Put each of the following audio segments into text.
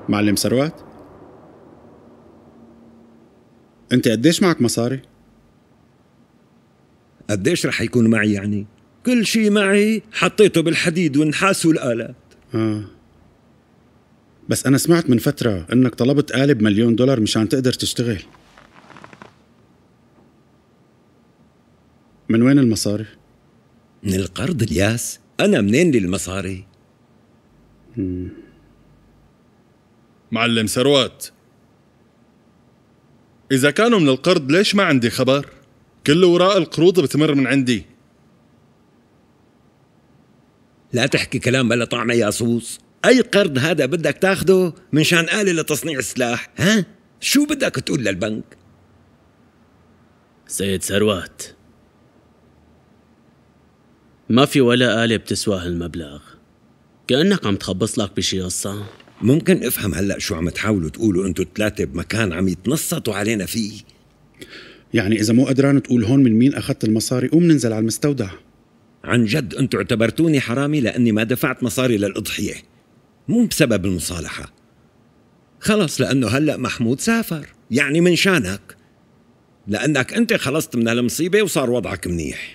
معلم ثروت، انت قديش معك مصاري؟ قديش رح يكون معي يعني؟ كل شي معي حطيته بالحديد والنحاس والآلات. بس أنا سمعت من فترة إنك طلبت قالب $1,000,000 مشان تقدر تشتغل. من وين المصاري؟ من القرض الياس. أنا منين لي المصاري؟ معلم ثروت، إذا كانوا من القرض ليش ما عندي خبر؟ كل وراء القروض بتمر من عندي. لا تحكي كلام بلا طعمة يا صوص. أي قرض هذا بدك تاخده من شان آلة لتصنيع السلاح؟ ها؟ شو بدك تقول للبنك؟ سيد ثروت، ما في ولا آلة بتسوى هالمبلغ. كأنك عم تخبص لك بشي قصة. ممكن افهم هلأ شو عم تحاولوا تقولوا انتوا الثلاثة بمكان عم يتنصتوا علينا فيه؟ يعني إذا مو قدران تقول هون من مين أخذت المصاري، قوم ننزل على المستودع. عن جد انتوا اعتبرتوني حرامي لأني ما دفعت مصاري للأضحية، مو بسبب المصالحة. خلص، لأنه هلأ محمود سافر، يعني من شانك، لأنك أنت خلصت من هالمصيبة وصار وضعك منيح.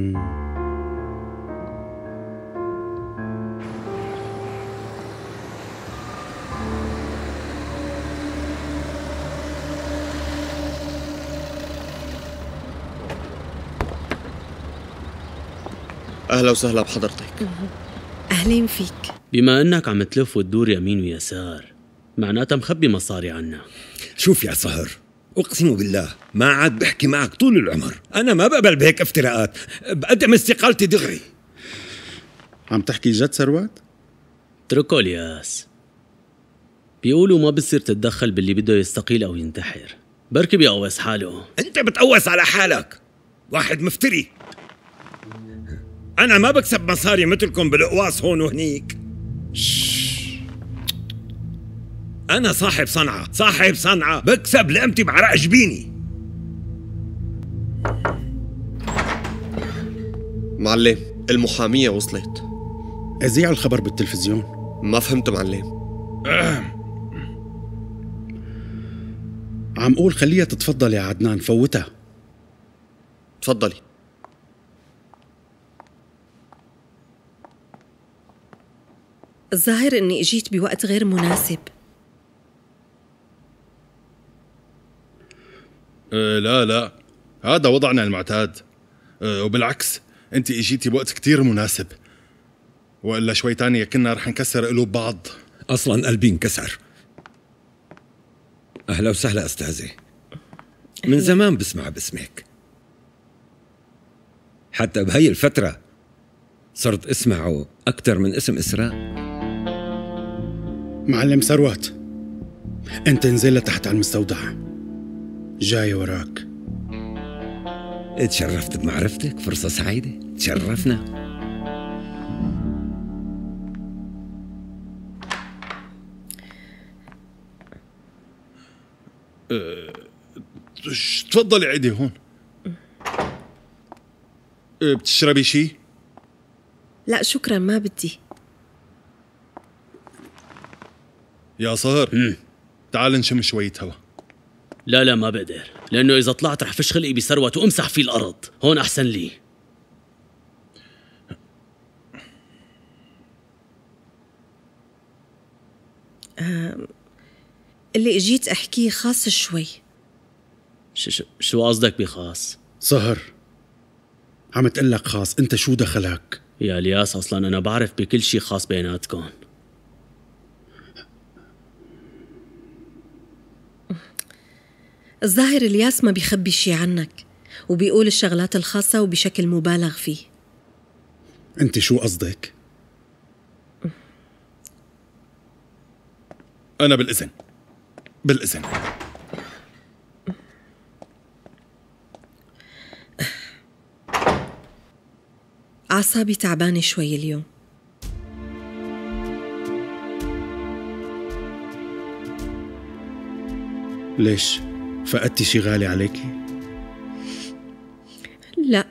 أهلا وسهلا بحضرتك. أهلين فيك. بما أنك عم تلف وتدور يمين ويسار، معناتها مخبي مصاري عنا. شوف يا صهر، أقسم بالله ما عاد بحكي معك طول العمر. أنا ما بقبل بهيك افتراءات، بقدم استقالتي دغري. عم تحكي جد ثروت؟ اتركوا الياس. بيقولوا ما بصير تتدخل باللي بده يستقيل أو ينتحر، بركي بيقوس حاله. أنت بتقوس على حالك، واحد مفتري. أنا ما بكسب مصاري مثلكم بالقواص هون وهنيك. أنا صاحب صنعة بكسب لقمتي بعرق جبيني. معلم، المحامية وصلت. أذيع الخبر بالتلفزيون. ما فهمت معلم. عم قول خليها تتفضل يا عدنان، فوتها. تفضلي. الظاهر إني إجيت بوقت غير مناسب. لا، هذا وضعنا المعتاد. وبالعكس انت اجيتي بوقت كتير مناسب، وإلا شوي تانية كنا رح نكسر قلوب بعض. أصلاً قلبي انكسر. أهلا وسهلا أستاذة، من زمان بسمع باسمك، حتى بهي الفترة صرت اسمعه أكثر من اسم إسراء. معلم ثروت، انت انزل لتحت على المستودع، جاي وراك. تشرفت بمعرفتك، فرصة سعيدة، تشرفنا. تفضلي عيدي هون. بتشربي شي؟ لا شكرا، ما بدي. يا صهر، تعال نشم شوية هوا. لا ما بقدر، لأنه إذا طلعت رح فش خلقي بثروت وأمسح فيه الأرض. هون أحسن لي. اللي اجيت احكيه خاص شوي. شو قصدك بخاص؟ صهر، عم تقلك خاص، انت شو دخلك؟ يا الياس، أصلا أنا بعرف بكل شي خاص بيناتكم. الظاهر الياس ما بيخبي شي عنك، وبيقول الشغلات الخاصة وبشكل مبالغ فيه. انت شو قصدك؟ أنا بالإذن. أعصابي تعبانة شوي اليوم. ليش؟ فقدتي شي غالي عليكي؟ لا.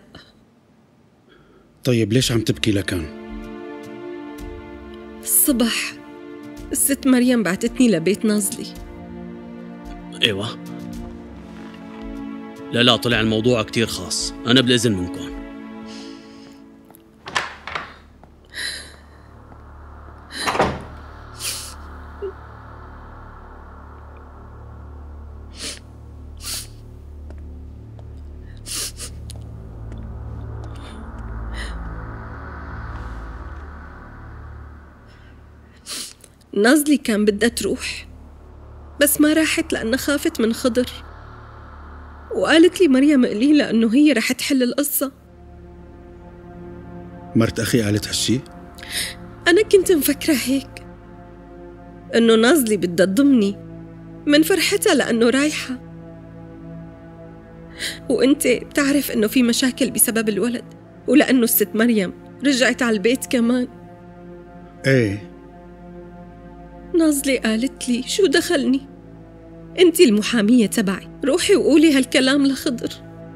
طيب ليش عم تبكي لكان؟ الصبح الست مريم بعتتني لبيت نازلي. ايوه. لا طلع الموضوع كتير خاص، انا بالاذن منكم. نازلي كان بدها تروح بس ما راحت لأنها خافت من خضر، وقالت لي مريم قليلة إنه هي رح تحل القصة. مرت أخي قالت هالشي؟ أنا كنت مفكرة هيك، إنه نازلي بدها تضمني من فرحتها لأنه رايحة، وإنت بتعرف إنه في مشاكل بسبب الولد، ولأنه الست مريم رجعت على البيت كمان. إيه. نازلي قالت لي شو دخلني؟ انتي المحامية تبعي، روحي وقولي هالكلام لخضر.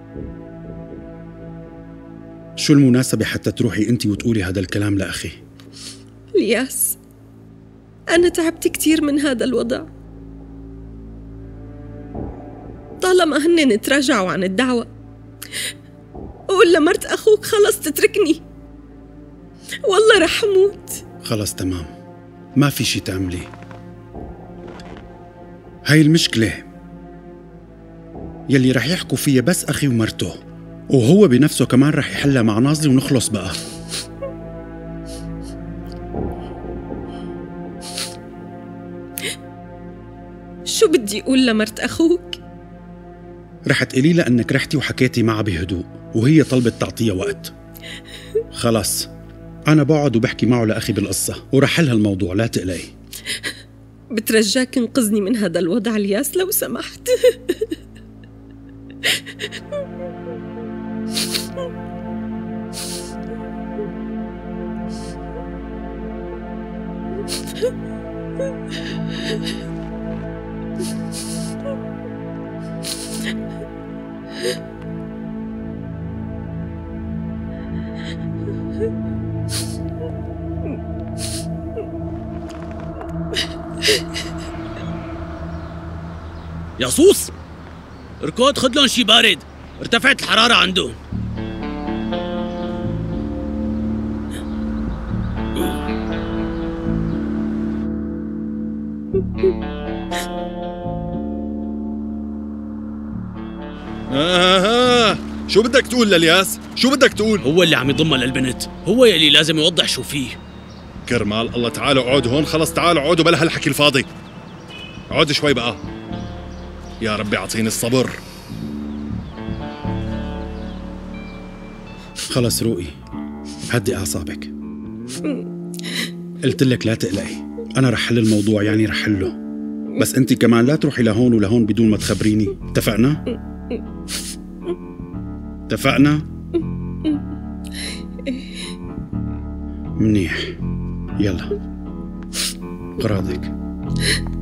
شو المناسبة حتى تروحي انتي وتقولي هذا الكلام لأخي؟ الياس، أنا تعبت كتير من هذا الوضع. طالما هن تراجعوا عن الدعوة، قول لمرت أخوك خلص تتركني، والله رح أموت. خلص تمام، ما في شي تعملي. هاي المشكلة يلي رح يحكوا فيها بس أخي ومرته، وهو بنفسه كمان رح يحلها مع نازلي ونخلص بقى. شو بدي أقول لمرت أخوك؟ رح تقولي لها أنك رحتي وحكيتي معها بهدوء وهي طلبت تعطيها وقت. خلاص أنا بقعد وبحكي معه لأخي بالقصة ورح حل هالموضوع، لا تقلقي. بترجاك انقذني من هذا الوضع الياس لو سمحت. يا صوص، اركض خد لهم شي بارد، ارتفعت الحرارة عندهم. شو بدك تقول للياس؟ شو بدك تقول؟ هو اللي عم يضمها للبنت، هو يلي لازم يوضح شو فيه. كرمال الله تعالوا اقعدوا هون، خلص تعالوا اقعدوا بلا هالحكي الفاضي. اقعدوا شوي بقى. يا ربي اعطيني الصبر. خلص روقي، هدي أعصابك. قلت لك لا تقلقي، أنا رح حل الموضوع، يعني رح حله، بس أنت كمان لا تروحي لهون ولهون بدون ما تخبريني، اتفقنا؟ اتفقنا؟ منيح، يلا غراضك.